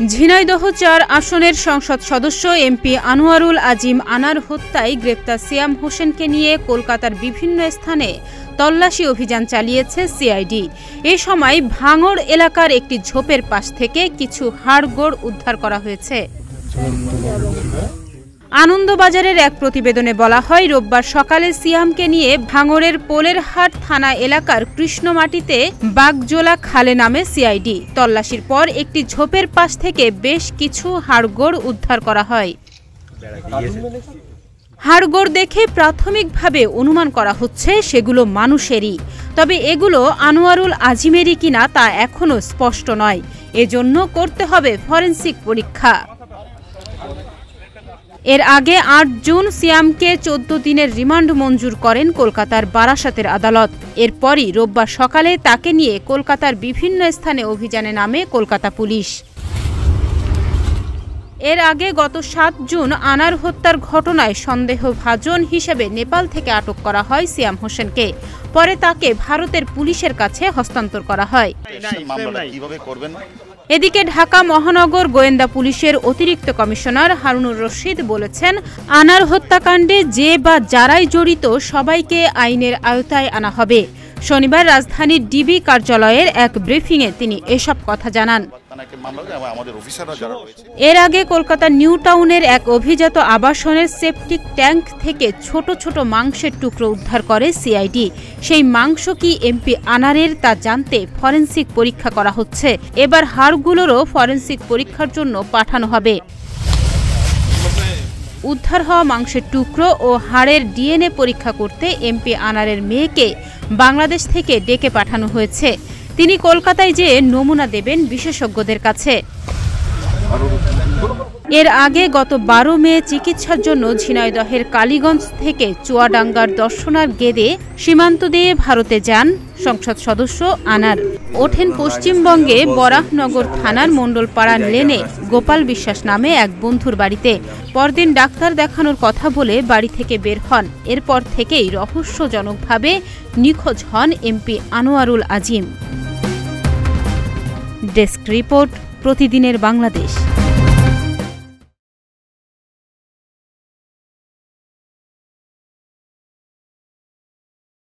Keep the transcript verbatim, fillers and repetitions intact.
ঝিনাইদহ চার আসনের সংসদ সদস্য এমপি আনোয়ারুল আজিম আনার হত্যায় গ্রেপ্তার সিয়াম হোসেনকে নিয়ে কলকাতার বিভিন্ন স্থানে তল্লাশি অভিযান চালিয়েছে সিআইডি। এ সময় ভাঙড় এলাকার একটি ঝোপের পাশ থেকে কিছু হাড়গোড় উদ্ধার করা হয়েছে। আনন্দবাজারের এক প্রতিবেদনে বলা হয়, রোববার সকালে সিয়ামকে নিয়ে ভাঙড়ের পোলেরহাট থানা এলাকার কৃষ্ণমাটিতে বাগজোলা খালে নামে সিআইডি। তল্লাশির পর একটি ঝোপের পাশ থেকে বেশ কিছু হাড়গোড় উদ্ধার করা হয়। হাড়গোড় দেখে প্রাথমিকভাবে অনুমান করা হচ্ছে সেগুলো মানুষেরই, তবে এগুলো আনোয়ারুল আজিমেরই কিনা তা এখনও স্পষ্ট নয়। এজন্য করতে হবে ফরেনসিক পরীক্ষা। এর আগে আট জুন সিয়ামকে চোদ্দ দিনের রিমান্ড মঞ্জুর করেন কলকাতার বারাসাতের আদালত। এরপরই রোববার সকালে তাকে নিয়ে কলকাতার বিভিন্ন স্থানে অভিযানে নামে কলকাতা পুলিশ। এর আগে গত সাত জুন আনার হত্যার ঘটনায় সন্দেহভাজন হিসেবে নেপাল থেকে আটক করা হয় সিয়াম হোসেনকে। পরে তাকে ভারতের পুলিশের কাছে হস্তান্তর করা হয়। এদিকে ঢাকা মহানগর গোয়েন্দা পুলিশের অতিরিক্ত কমিশনার হারুনুর রশিদ বলেছেন, আনার হত্যাকাণ্ডে যে বা যারাই জড়িত সবাইকে আইনের আওতায় আনা হবে। শনিবার রাজধানীর ডিবি কার্যালয়ের এক ব্রিফিংয়ে তিনি এসব কথা জানান। এর আগে কলকাতার নিউ টাউনের এক অভিজাত আবাসনের সেপটিক ট্যাঙ্ক থেকে ছোট ছোট মাংসের টুকরো উদ্ধার করে সিআইডি। সেই মাংস কি এমপি আনারের তা জানতে ফরেনসিক পরীক্ষা করা হচ্ছে। এবার হাড়গুলোরও ফরেনসিক পরীক্ষার জন্য পাঠানো হবে। উদ্ধার হওয়া মাংসের টুকরো ও হাড়ের ডিএনএ পরীক্ষা করতে এমপি আনারের মেয়েকে বাংলাদেশ থেকে ডেকে পাঠানো হয়েছে। তিনি কলকাতায় যেয়ে নমুনা দেবেন বিশেষজ্ঞদের কাছে। এর আগে গত বারো মে চিকিৎসার জন্য ঝিনাইদহের কালীগঞ্জ থেকে চুয়াডাঙ্গার দর্শনার গেদে সীমান্ত দিয়ে ভারতে যান সংসদ সদস্য আনার। ওঠেন পশ্চিমবঙ্গে বরাহনগর থানার মণ্ডলপাড়া লেনে গোপাল বিশ্বাস নামে এক বন্ধুর বাড়িতে। পরদিন ডাক্তার দেখানোর কথা বলে বাড়ি থেকে বের হন। এরপর থেকেই রহস্যজনকভাবে নিখোঁজ হন MP Anwarul Azim. Desk report, প্রতিদিনের বাংলাদেশ।